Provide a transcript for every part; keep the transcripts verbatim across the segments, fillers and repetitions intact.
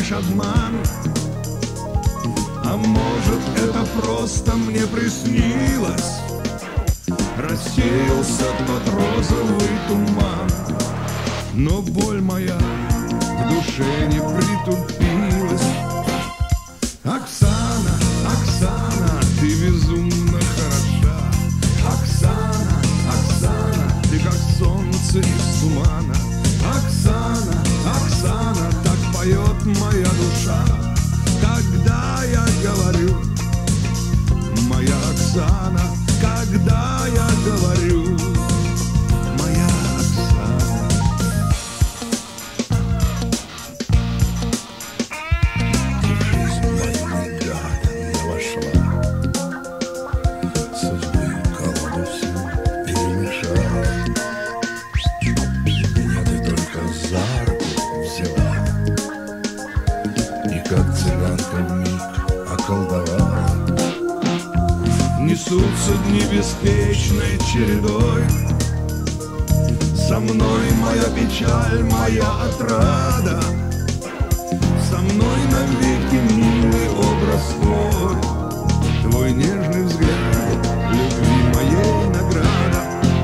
лишь обман. А может, это просто мне приснилось? Рассеялся тот розовый туман, но боль моя в душе не притупилась. Оксана, Оксана, ты безумно хороша. Оксана, Оксана, ты как солнце из тумана. Оксана, Оксана, так поет моя душа, когда я говорю, моя Оксана, когда я говорю, моя Оксана. В жизнь мою недавно вошла, судьбы колоду всю перемешала. Меня ты только за руку взяла и как цыганка вмиг околдовала. Несутся дни беспечной чередой, со мной моя печаль, моя отрада, со мной навеки милый образ твой, твой нежный взгляд, любви моей награда.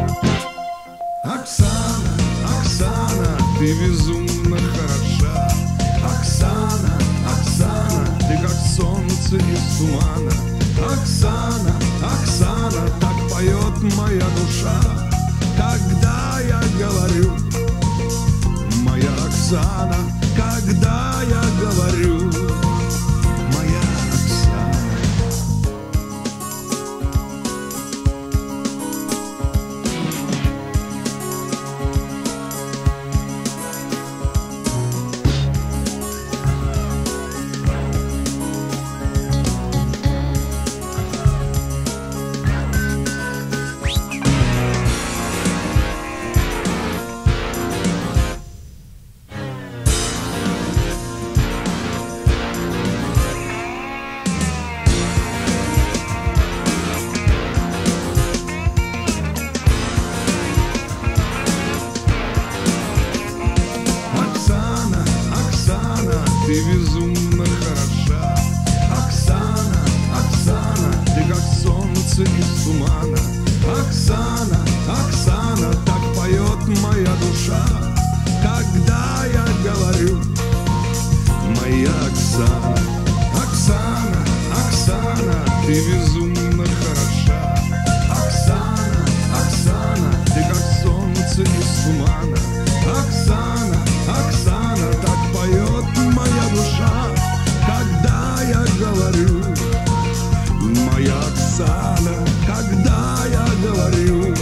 Оксана, Оксана, ты безумно хороша. Оксана, Оксана, ты как солнце из тумана. Оксана, Оксана, так поет моя душа, когда я говорю, моя Оксана, когда я говорю, моя Оксана. Ты безумно хороша. Оксана, Оксана, ты как солнце из тумана. Оксана, Оксана, так поет моя душа, когда я говорю, моя Оксана. Оксана, Оксана, ты безумно хороша. Оксана, Оксана, ты как солнце из тумана. Оксана, Оксана, так поет моя душа, когда я говорю, моя Оксана, когда я говорю.